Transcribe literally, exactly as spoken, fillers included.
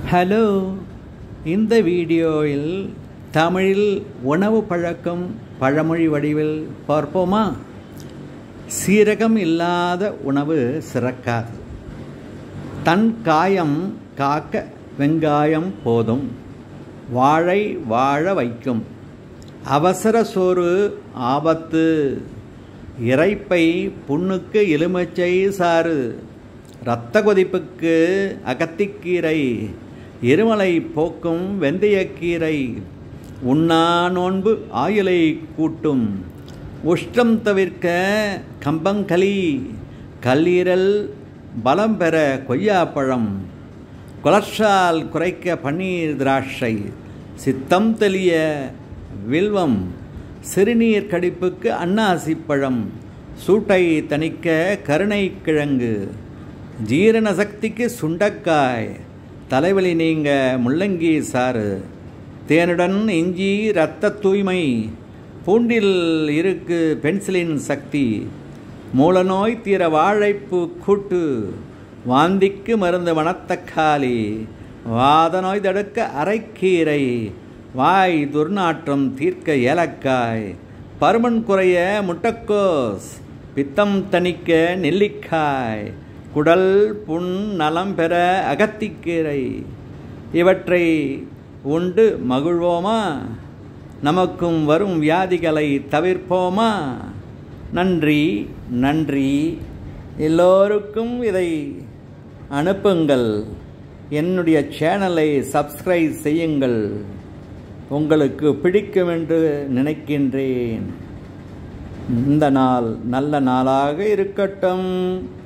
Hello, இந்த வீடியோவில் தமிழில் உணவு பழக்கம் பழமொழி வடிவில் பார்ப்போமா? சீரகம் இல்லாத உணவு சிறக்காது. தன் காயம் காக்க வெங்காயம் போதும். வாழை வாழ வைக்கும். அவசர சோறு ஆபத்து. இரைப்பை புண்ணுக்கு எலுமிச்சை சாறு. இரத்த கொதிப்புக்கு அகத்திக்கீரை. இருமலை போக்கும் வெந்தயக்கீரை. உண்ணா நோன்பு ஆயுளை கூட்டும். உஷ்டம் தவிர்க்க கம்பங்களி. கல்லீரல் பலம் பெற கொய்யாப்பழம். கொலஸ்ட்ரால் குறைக்க பன்னீர் திராட்சை. சித்தம் தெளிய வில்வம். சிறுநீர் கடிப்புக்கு அன்னாசிப்பழம். சூட்டை தணிக்க கருணைக்கிழங்கு. ஜீரண சக்திக்கு சுண்டக்காய். தலைவலி நீங்க முள்ளங்கி சாறு. தேனுடன் இஞ்சி இரத்த தூய்மை. பூண்டில் இருக்கு பென்சிலின் சக்தி. மூலநோய் தீர வாழைப்பூ கூட்டு. வாந்திக்கு மருந்து மணத்தக்காளி. வாத நோய் தடுக்க அரைக்கீரை. வாய் துர்நாற்றம் தீர்க்க ஏலக்காய். பருமன் குறைய முட்டைக்கோஸ். பித்தம் தணிக்க நெல்லிக்காய். குடல் புண் நலம் பெற அகத்திக்கீரை. இவற்றை உண்டு மகிழ்வோமா? நமக்கும் வரும் வியாதிகளை தவிர்ப்போமா? நன்றி நன்றி. எல்லோருக்கும் இதை அனுப்புங்கள். என்னுடைய சேனலை சப்ஸ்கிரைப் செய்யுங்கள். உங்களுக்கு பிடிக்கும் என்று நினைக்கின்றேன். இந்த நாள் நல்ல நாளாக இருக்கட்டும்.